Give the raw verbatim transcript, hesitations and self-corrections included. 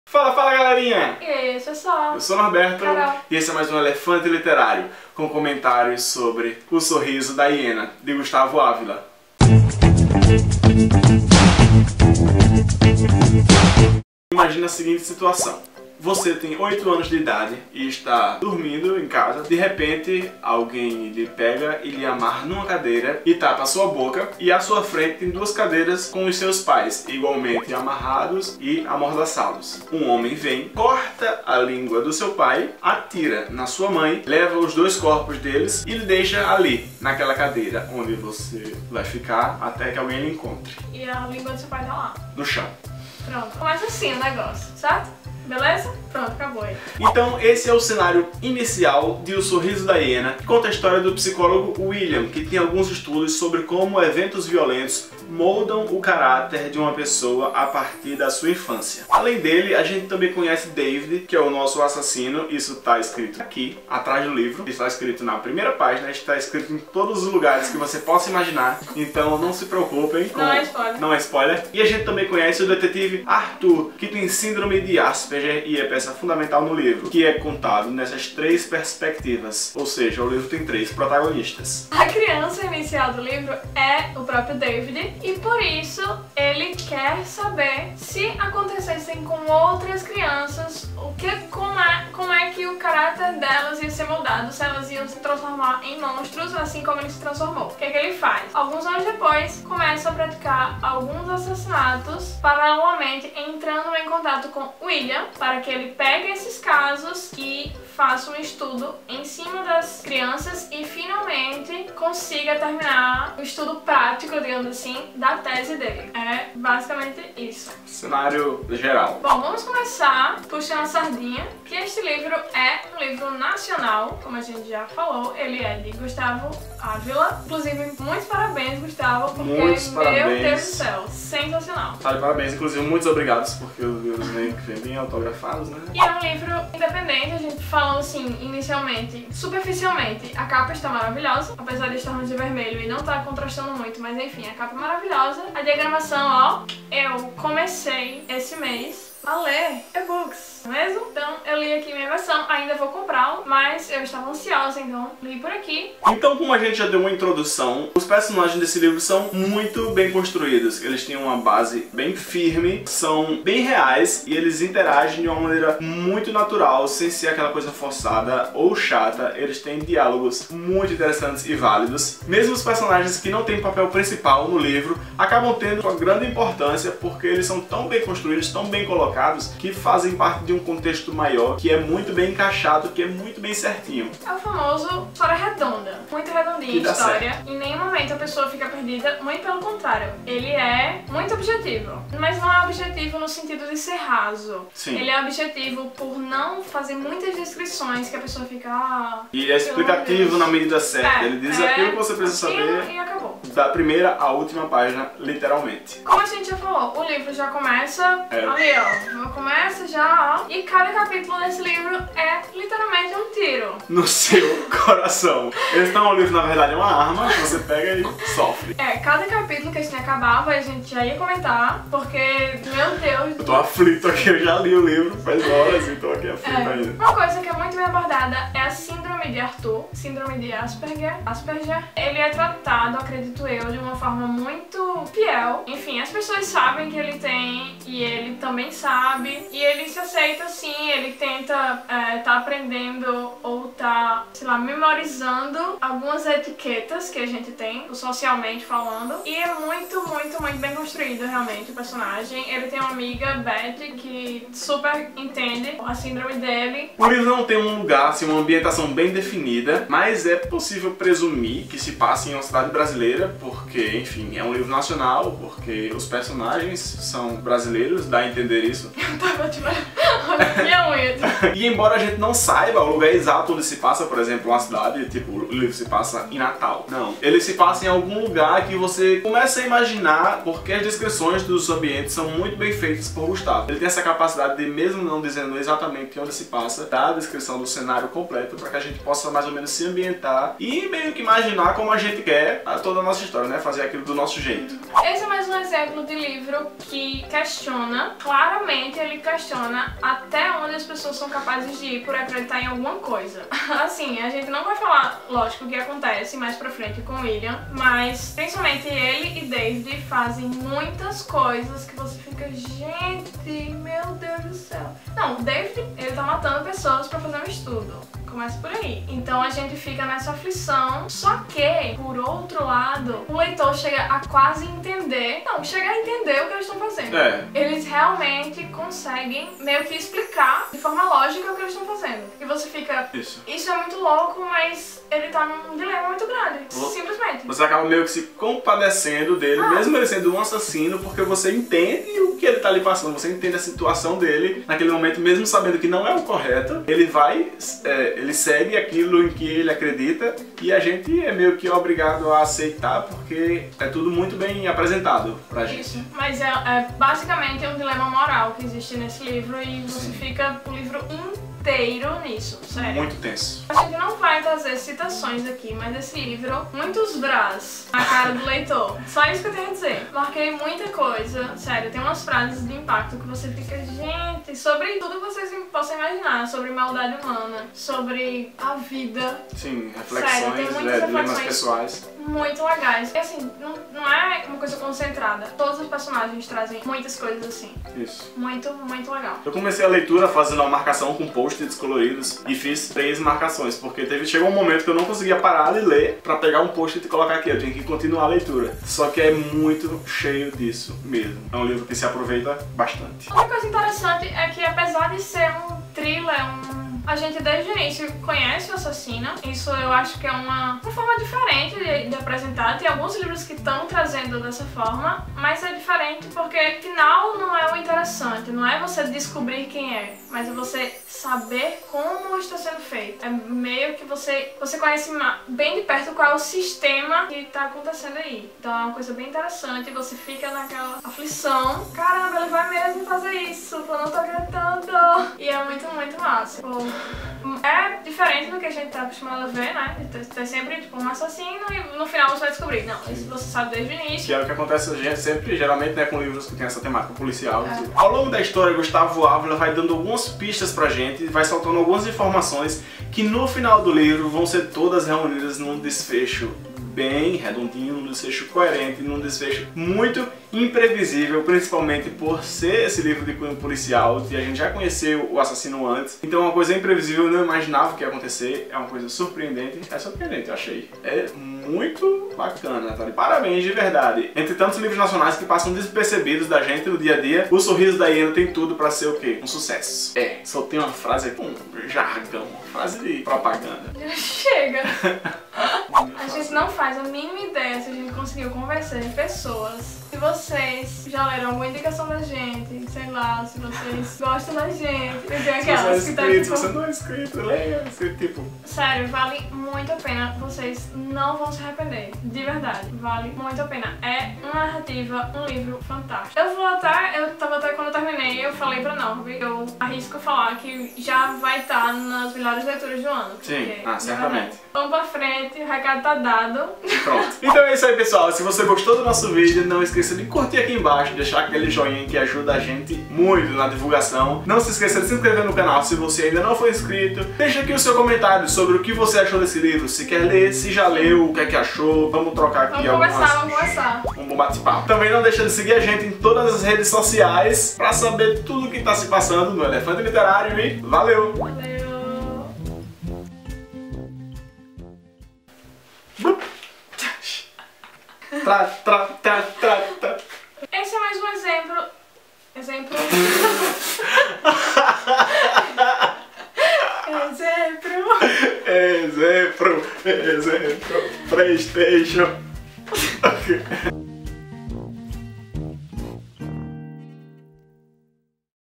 Fala, fala galerinha! E aí, pessoal? Eu sou o Norberto Carol. e esse é mais um Elefante Literário com comentários sobre O Sorriso da Hiena, de Gustavo Ávila. Imagina a seguinte situação. Você tem oito anos de idade e está dormindo em casa. De repente, alguém lhe pega e lhe amarra numa cadeira e tapa a sua boca. E à sua frente tem duas cadeiras com os seus pais, igualmente amarrados e amordaçados. Um homem vem, corta a língua do seu pai, atira na sua mãe, leva os dois corpos deles e lhe deixa ali, naquela cadeira, onde você vai ficar até que alguém lhe encontre. E a língua do seu pai tá lá. No chão. Pronto. Começa assim o negócio, certo? Beleza? Pronto, acabou aí. Então esse é o cenário inicial de O Sorriso da Hiena, que conta a história do psicólogo William, que tem alguns estudos sobre como eventos violentos moldam o caráter de uma pessoa a partir da sua infância. Além dele, a gente também conhece David, que é o nosso assassino. Isso está escrito aqui, atrás do livro. Está escrito na primeira página, está escrito em todos os lugares que você possa imaginar. Então não se preocupem. Com... Não é spoiler. Não é spoiler. E a gente também conhece o detetive Arthur, que tem síndrome de Asperger e é peça fundamental no livro, que é contado nessas três perspectivas. Ou seja, o livro tem três protagonistas. A criança inicial do livro é o próprio David e por isso ele quer saber se acontecessem com outras crianças, o que, como, é, como é que o caráter delas ia ser moldado, se elas iam se transformar em monstros, assim como ele se transformou. O que é que ele faz? Alguns anos depois, começa a praticar alguns assassinatos, paralelamente entrando em contato com William, para que ele pegue esses casos e faça um estudo em cima das crianças e finalmente consiga terminar o estudo prático, digamos assim, da tese dele. É basicamente isso. Cenário geral. Bom, vamos começar puxando a sardinha, que este livro é um livro nacional, como a gente já falou. Ele é de Gustavo Ávila. Inclusive, muitos parabéns, Gustavo, porque, muitos parabéns. Meu Deus do céu, sensacional. Tá de parabéns, inclusive, muitos obrigados, porque os livros vêm bem autografados, né? E é um livro independente, a gente falando assim, inicialmente, superficialmente, a capa está maravilhosa, apesar de estarmos de vermelho e não estar contrastando muito, mas enfim, a capa é maravilhosa. A diagramação, ó, eu comecei esse mês a ler e-books, não é mesmo? Então eu li aqui minha versão, ainda vou comprá-lo, mas eu estava ansiosa, então li por aqui. Então, como a gente já deu uma introdução, os personagens desse livro são muito bem construídos. Eles têm uma base bem firme, são bem reais e eles interagem de uma maneira muito natural, sem ser aquela coisa forçada ou chata. Eles têm diálogos muito interessantes e válidos. Mesmo os personagens que não têm papel principal no livro acabam tendo uma grande importância porque eles são tão bem construídos, tão bem colocados, que fazem parte de um contexto maior, que é muito bem encaixado, que é muito bem certinho. É o famoso história redonda, muito redondinha a história. Certo. Em nenhum momento a pessoa fica perdida, muito pelo contrário. Ele é muito objetivo, mas não é objetivo no sentido de ser raso. Sim. Ele é objetivo por não fazer muitas descrições que a pessoa fica... Ah, e é explicativo na medida certa. É, Ele diz é aquilo que você precisa aquilo saber e acabou. da primeira à última página, literalmente. Como a gente já falou, o livro já começa É. ali, ó. Começa já, ó. E cada capítulo desse livro é literalmente um tiro. No seu coração. Esse não é um livro, na verdade, é uma arma que você pega e sofre. É, cada capítulo que a gente acabava, a gente já ia comentar, porque, meu Deus... Eu tô aflito aqui, eu já li o livro faz horas e tô aqui aflito É, ainda. uma coisa que é muito bem abordada é a síndrome de Arthur, síndrome de Asperger. Asperger. Ele é tratado, acredito eu, de uma forma muito fiel. Enfim, as pessoas sabem que ele tem e ele também sabe. E ele se aceita assim, ele tenta é, tá aprendendo ou tá, sei lá, memorizando algumas etiquetas que a gente tem, socialmente falando. E é muito, muito, muito bem construído realmente o personagem. Ele tem uma amiga, Betty, que super entende a síndrome dele. O livro não tem um lugar, assim, uma ambientação bem definida, mas é possível presumir que se passe em uma cidade brasileira, porque, enfim, é um livro nacional, porque os personagens são brasileiros, dá a entender isso. Eu tava tipo, minha unha. E embora a gente não saiba o lugar exato onde se passa, por exemplo, uma cidade, tipo, o livro se passa em Natal. Não. Ele se passa em algum lugar que você começa a imaginar, porque as descrições dos ambientes são muito bem feitas por Gustavo. Ele tem essa capacidade de, mesmo não dizendo exatamente onde se passa, dar a descrição do cenário completo para que a gente possa mais ou menos se ambientar e meio que imaginar como a gente quer a toda a nossa história, né? Fazer aquilo do nosso jeito. Esse é mais um exemplo de livro que questiona, claramente ele questiona até onde as pessoas são capazes de ir por acreditar em alguma coisa. Assim, a gente não vai falar, lógico, o que acontece mais pra frente com o William, mas principalmente ele e David fazem muitas coisas que você fica, gente, meu Deus do céu. Não, o David, ele tá matando pessoas pra fazer um estudo. Começa por aí. Então a gente fica nessa aflição, só que, por outro lado, o leitor chega a quase entender, não, chega a entender o que eles estão fazendo. É. Eles realmente conseguem meio que explicar de forma lógica o que eles estão fazendo. E você fica, Isso. isso é muito louco, mas ele tá num dilema muito grande, simplesmente. Você acaba meio que se compadecendo dele, ah. mesmo ele sendo um assassino, porque você entende o que ele tá ali passando, você entende a situação dele naquele momento, mesmo sabendo que não é o correto, ele vai... É, ele segue aquilo em que ele acredita e a gente é meio que obrigado a aceitar porque é tudo muito bem apresentado pra gente. Isso, mas é, é basicamente um dilema moral que existe nesse livro e você Sim. fica o livro inteiro nisso, sério. Muito tenso. A gente não vai trazer citações aqui, mas esse livro, muitos brás na cara do leitor. Só isso que eu tenho a dizer. Marquei muita coisa, sério, tem umas frases de impacto que você fica, gente, sobre tudo que vocês possam imaginar, sobre maldade humana, sobre a vida. Sim, reflexões, sério, tem muitas é, dilemas reflexões pessoais. Muito legais. E assim, não, não é uma coisa concentrada. Todos os personagens trazem muitas coisas assim. Isso. Muito, muito legal. Eu comecei a leitura fazendo uma marcação com post-its coloridos e fiz três marcações, porque teve, chegou um momento que eu não conseguia parar de ler pra pegar um post-it e colocar aqui. Eu tinha que continuar a leitura. Só que é muito cheio disso mesmo. É um livro que se aproveita bastante. Outra coisa interessante é que apesar de ser um thriller, um... a gente desde o início conhece o assassino. Isso eu acho que é uma, uma forma diferente de, de apresentar. Tem alguns livros que estão trazendo dessa forma, mas é diferente porque o final não é o interessante. Não é você descobrir quem é, mas é você saber como está sendo feito. É meio que você, você conhece bem de perto qual é o sistema que está acontecendo aí. Então é uma coisa bem interessante. Você fica naquela aflição. Caramba, ele vai mesmo fazer isso. Eu não tô acreditando. E é muito, muito massa. Pô, é diferente do que a gente tá acostumado a ver, né? Tem sempre tipo, um assassino e no final você vai descobrir. Não, isso você sabe desde o início. Que é o que acontece sempre, geralmente, né, com livros que tem essa temática policial. É. Tipo. Ao longo da história, Gustavo Ávila vai dando algumas pistas pra gente, vai soltando algumas informações que no final do livro vão ser todas reunidas num desfecho bem redondinho, num desfecho coerente, num desfecho muito imprevisível, principalmente por ser esse livro de cunho policial, e a gente já conheceu o assassino antes. Então é uma coisa imprevisível, eu não imaginava o que ia acontecer, é uma coisa surpreendente. É surpreendente, eu achei. É muito bacana, tá? Parabéns, de verdade. Entre tantos livros nacionais que passam despercebidos da gente no dia a dia, O Sorriso da Hiena tem tudo pra ser o quê? Um sucesso. É, só tem uma frase aqui, um jargão, uma frase de propaganda. Chega! A gente não faz a mínima ideia se a gente conseguiu convencer pessoas. Se vocês já leram alguma indicação da gente, sei lá, se vocês gostam da gente, tem aquelas se que tá inscrito, tipo... Se você não é inscrito, leia, tipo... Sério, vale muito a pena, vocês não vão se arrepender, de verdade, vale muito a pena. É uma narrativa, um livro fantástico. Eu vou até, eu tava até quando eu terminei, eu falei pra Norby, eu arrisco falar que já vai estar nas melhores leituras do ano. Sim, ah, certamente. Vamos pra frente, o recado tá dado. Pronto. Então é isso aí, pessoal. Se você gostou do nosso vídeo, não esqueça de curtir aqui embaixo, deixar aquele joinha que ajuda a gente muito na divulgação. Não se esqueça de se inscrever no canal se você ainda não for inscrito. Deixa aqui o seu comentário sobre o que você achou desse livro. Se quer ler, se já leu, o que é que achou. Vamos trocar aqui vamos algumas... Vamos conversar, vamos conversar. Um bom bate-papo. Também não deixa de seguir a gente em todas as redes sociais pra saber tudo o que tá se passando no Elefante Literário e valeu! Valeu! Tra, tra, tra, tra, tra. Esse é mais um exemplo. Exemplo. exemplo. Exemplo. Exemplo. PlayStation.